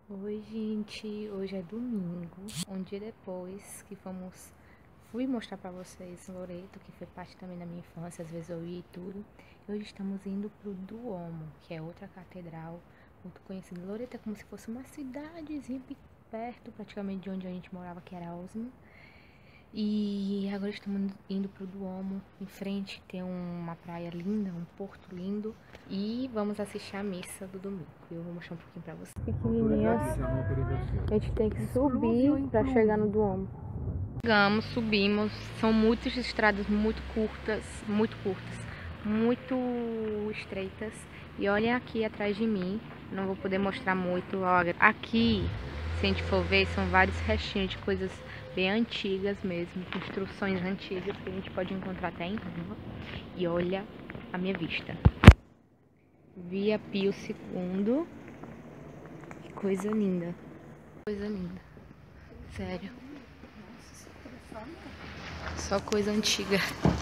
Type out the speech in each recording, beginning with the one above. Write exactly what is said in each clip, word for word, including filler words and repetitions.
Oi, gente, hoje é domingo, um dia depois que fomos, fui mostrar pra vocês Loreto, que foi parte também da minha infância, às vezes eu ia e tudo. E hoje estamos indo pro Duomo, que é outra catedral muito conhecida. Loreto é como se fosse uma cidadezinha perto, praticamente, de onde a gente morava, que era Osma. E agora estamos indo pro Duomo. Em frente tem uma praia linda, um porto lindo. E vamos assistir a missa do domingo. Eu vou mostrar um pouquinho pra vocês. Pequenininhas, a gente tem que subir pra chegar no Duomo. Chegamos, subimos. São muitas estradas muito curtas, muito curtas, muito estreitas. E olhem aqui atrás de mim. Não vou poder mostrar muito. Olha, aqui, se a gente for ver, são vários restinhos de coisas bem antigas mesmo, construções antigas que a gente pode encontrar até em Roma. E olha a minha vista. Via Pio segundo. Que coisa linda. Coisa linda. Sério. Só coisa antiga.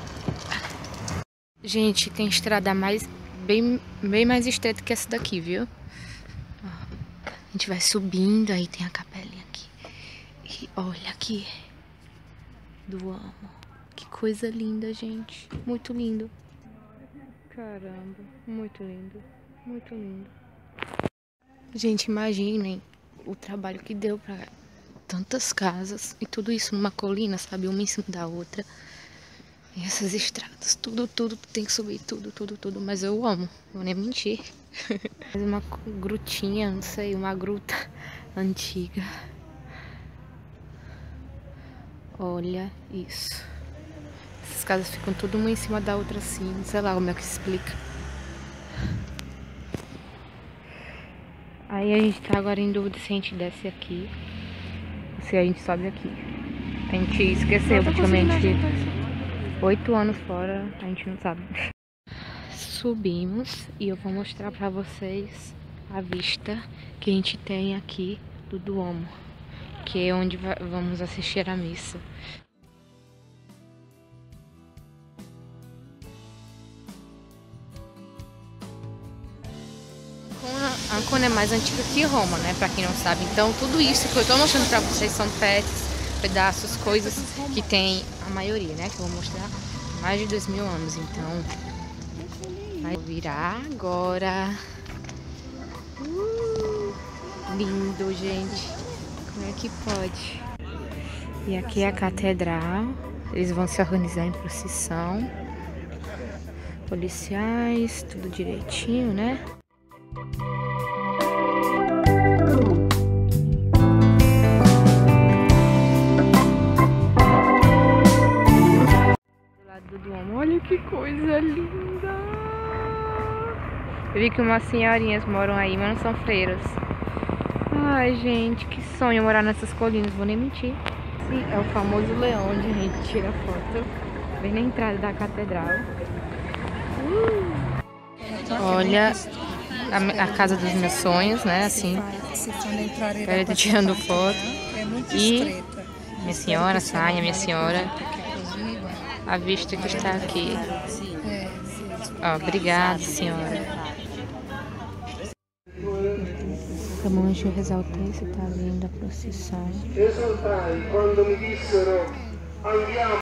Gente, tem estrada mais bem, bem mais estreita que essa daqui, viu? A gente vai subindo, aí tem a capelinha aqui. E olha aqui. Duomo. Que coisa linda, gente. Muito lindo. Caramba, muito lindo. Muito lindo. Gente, imaginem o trabalho que deu pra tantas casas. E tudo isso numa colina, sabe? Uma em cima da outra. E essas estradas. Tudo, tudo. Tem que subir tudo, tudo, tudo. Mas eu amo. Não vou nem mentir. Uma grutinha, não sei. Uma gruta antiga. Olha isso. Essas casas ficam tudo uma em cima da outra assim. Sei lá como é que se explica. Aí a gente tá agora em dúvida se a gente desce aqui ou se a gente sobe aqui. A gente esqueceu praticamente. Oito anos fora, a gente não sabe. Subimos e eu vou mostrar pra vocês a vista que a gente tem aqui do Duomo, que é onde vamos assistir a missa. Ancona é mais antiga que Roma, né? Pra quem não sabe. Então, tudo isso que eu tô mostrando pra vocês são peças, pedaços, coisas que tem a maioria, né? Que eu vou mostrar mais de dois mil anos. Então, vai virar agora. Uh, lindo, gente. Como é que pode? E aqui é a catedral. Eles vão se organizar em procissão. Policiais, tudo direitinho, né? Do lado do Duomo, olha que coisa linda! Eu vi que umas senhorinhas moram aí, mas não são freiras. Ai, gente, que sonho morar nessas colinas, vou nem mentir. Esse é o famoso leão onde a gente tira foto, bem na entrada da catedral. Uh! Olha a, a casa dos meus sonhos, né? Assim, eu tirando foto. E minha senhora, Saia, minha senhora, a vista que está aqui. Ó, obrigada, senhora. Acabamos de rezar o texto, tá vindo a procissão. Esultai quando me dissero andiamo.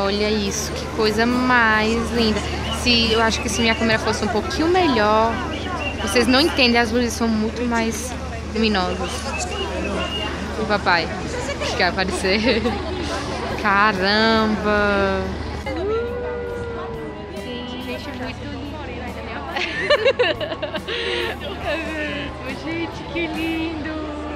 olha isso, que coisa mais linda. Se, eu acho que se minha câmera fosse um pouquinho melhor, vocês não entendem, as luzes são muito mais luminosas. O papai, acho que vai aparecer. Caramba! Sim, gente, muito lindo. Gente, que lindo!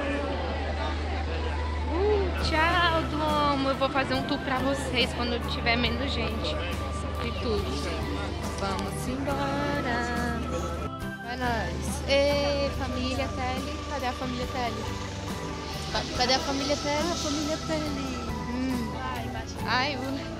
Uh, tchau, Duomo. Eu vou fazer um tour pra vocês quando tiver menos gente. E tudo. Vamos embora. Vai nós. Ei, família Tele. Cadê a família Tele? Cadê a família Tele? A família Tele. Hum. Ai, o...